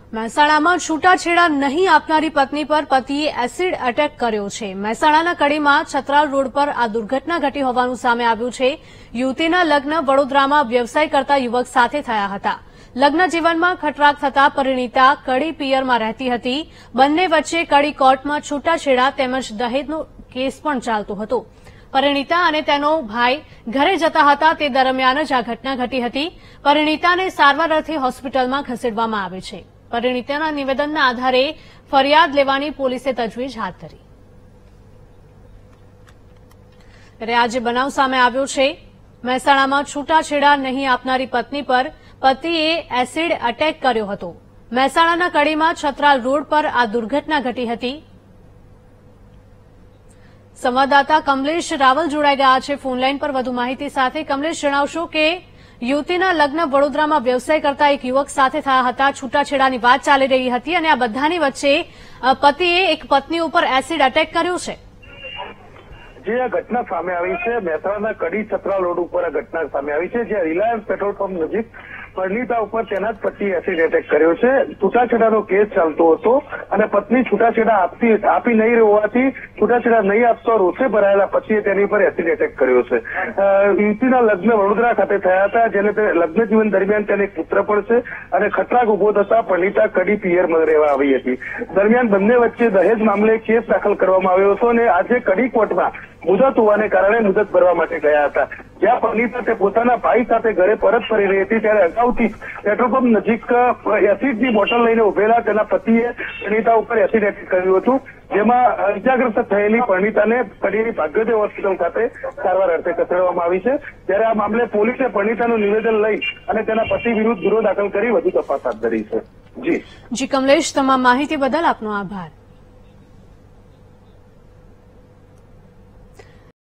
મહેસાણામાં છૂટાછેડા નહીં આપનારી પત્ની પર પતિએ એસિડ એટેક કર્યો છે। મહેસાણાના કડીમાં છત્રાલ રોડ પર આ દુર્ઘટના ઘટી હોવાનું સામે આવ્યું છે। યુવતીના લગ્ન વડોદરામાં વ્યવસાય કરતા યુવક સાથે થયા હતા। લગ્ન જીવનમાં ખટરાક થતા પરિણીતા કડી પિયરમાં રહેતી હતી। બંને વચ્ચે કડી કોર્ટમાં છૂટાછેડા તેમજ દહેજનો કેસ પણ ચાલતો હતો। પરિણીતા અને તેનો ભાઈ ઘરે જતા હતા તે દરમિયાન જ આ ઘટના ઘટી હતી। પરિણીતાને સારવાર અર્થે હોસ્પિટલમાં ખસેડવામાં આવી છે। પરિણીતાના નિવેદનના આધારે ફરિયાદ લેવાની પોલીસે તજવીજ હાથ ધરી। ત્યારે આજે બનાવ સામે આવ્યો છે। મહેસાણામાં છૂટાછેડા નહીં આપનારી પત્ની પર પતિએ એસિડ એટેક કર્યો હતો। મહેસાણાના કડીમાં છત્રાલ રોડ પર આ દુર્ઘટના ઘટી હતી। સંવાદદાતા કમલેશ રાવલ જોડાઈ ગયા છે ફોનલાઈન પર વધુ માહિતી સાથે। કમલેશ, જણાવશો કે યુવતીના લગ્ન વડોદરામાં વ્યવસાય કરતા એક યુવક સાથે થયા હતા। છૂટાછેડાની વાત ચાલી રહી હતી અને આ બધાની વચ્ચે પતિએ એક પત્ની ઉપર એસિડ એટેક કર્યો છે। જે આ ઘટના સામે આવી છે મહેસાણાના કડી છત્રાલ રોડ ઉપર આ ઘટના સામે આવી છે, જ્યાં રિલાયન્સ પેટ્રોલ પંપ નજીક પરિણીતા ઉપર તેના જ પતિએ એસિડ એટેક કર્યો છે। છૂટાછેડાનો કેસ ચાલતો હતો અને પત્ની છૂટાછેડા આપી નહીં હોવાથી છૂટાછેડા નહીં આપતો રોષે ભરાયેલા પતિએ તેની પર એસિડ એટેક કર્યો છે। યુવતીના લગ્ન વડોદરા ખાતે થયા હતા, જેને લગ્ન જીવન દરમિયાન તેને એક પુત્ર પણ છે અને ખટરાક ઉભો થતા પરિણીતા કડી પિયરમાં રહેવા આવી હતી। દરમિયાન બંને વચ્ચે દહેજ મામલે કેસ દાખલ કરવામાં આવ્યો હતો અને આજે કડી કોર્ટમાં મુદત હોવાને કારણે મુદત ભરવા માટે ગયા હતા। જ્યાં પરિણીતા તે પોતાના ભાઈ સાથે ઘરે પરત ફરી રહી હતી ત્યારે અગાઉથી પેટ્રોલ પંપ નજીક એસિડની બોટલ લઈને ઉભેલા તેના પતિએ પરિણીતા ઉપર એસિડ એટેક કર્યું હતું, જેમાં ઇજાગ્રસ્ત થયેલી પરિણીતાને કડીની ભાગ્યોદય હોસ્પિટલ ખાતે સારવાર અર્થે ખસેડવામાં આવી છે। ત્યારે આ મામલે પોલીસે પરિણીતાનું નિવેદન લઈ અને તેના પતિ વિરુદ્ધ ગુનો દાખલ કરી વધુ તપાસ હાથ ધરી છે। જી કમલેશ, તમામ માહિતી બદલ આપનો આભાર।